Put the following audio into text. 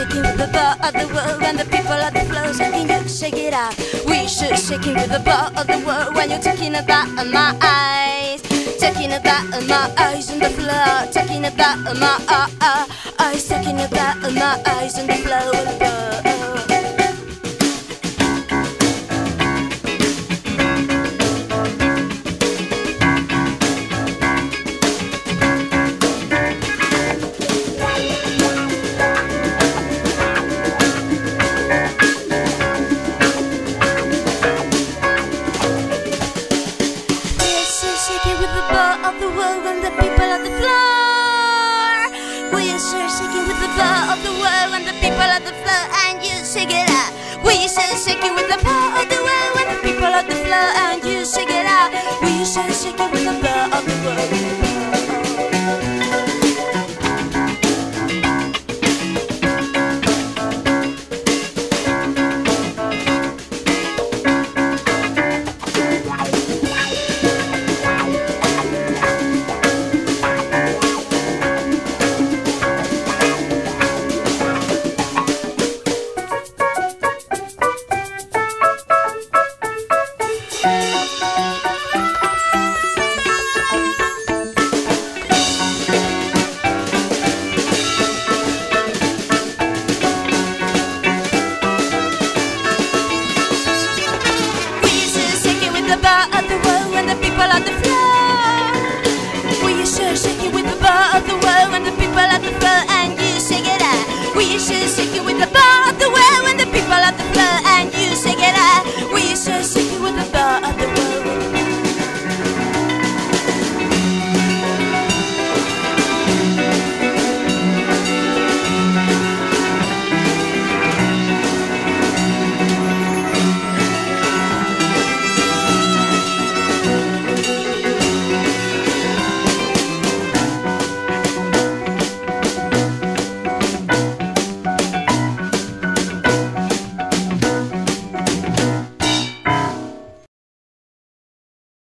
shaking with the ball of the world when the people of the floor. So can you shake it out? We should shaking with the ball of the world when you're talking about my eyes. Talking about my eyes on the floor. Talking about my eyes. Talking about my eyes on the floor. Shaking with the ball of the world and the people of the floor. We are shaking with the ball of the world and the people of the floor, and you shake it out. We are shaking with the ball of the world and the people of the floor, and you shake it out. We are shaking with the ball of the world.